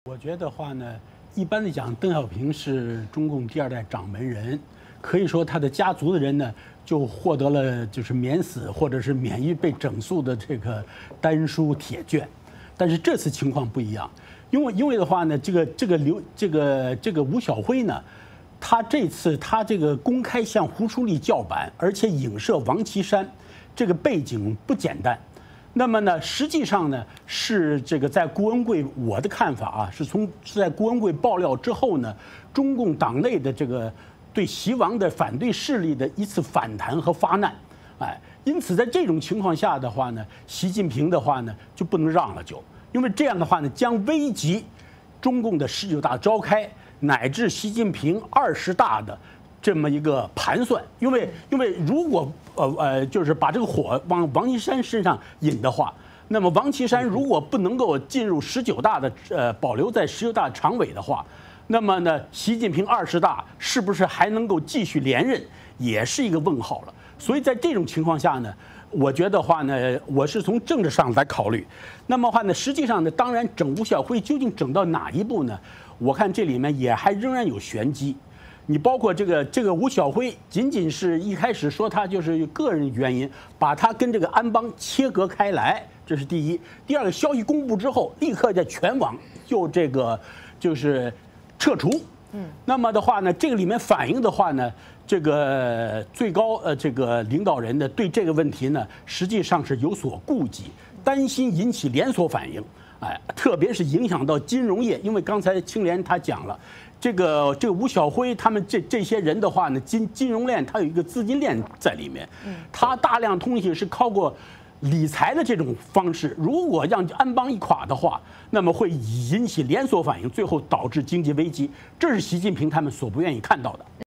我觉得话呢，一般的讲，邓小平是中共第二代掌门人，可以说他的家族的人呢，就获得了就是免死或者是免于被整肃的这个丹书铁卷。但是这次情况不一样，因为的话呢，这个吴晓辉呢，他这次他这个公开向胡舒立叫板，而且影射王岐山，这个背景不简单。那么呢，实际上呢，是这个在郭文贵，我的看法啊，是在郭文贵爆料之后呢，中共党内的这个对习王的反对势力的一次反弹和发难，哎，因此在这种情况下的话呢，习近平的话呢就不能让了就，因为这样的话呢，将危及中共的19大召开，乃至习近平20大的这么一个盘算，因为如果就是把这个火往王岐山身上引的话，那么王岐山如果不能够进入19大的保留在19大常委的话，那么呢，习近平20大是不是还能够继续连任，也是一个问号了。所以在这种情况下呢，我觉得话呢，我是从政治上来考虑。那么话呢，实际上呢，当然整吴晓辉究竟整到哪一步呢？我看这里面也还仍然有玄机。你包括这个吴晓辉，仅仅是一开始说他就是个人原因，把他跟这个安邦切割开来，这是第一。第二个，消息公布之后，立刻在全网就这个就是撤除。那么的话呢，这个里面反映的话呢，这个最高这个领导人呢，对这个问题呢，实际上是有所顾忌，担心引起连锁反应，哎，特别是影响到金融业，因为刚才青莲他讲了。这个吴晓辉他们这些人的话呢，金融链它有一个资金链在里面，它大量东西是靠过理财的这种方式，如果让安邦一垮的话，那么会引起连锁反应，最后导致经济危机，这是习近平他们所不愿意看到的。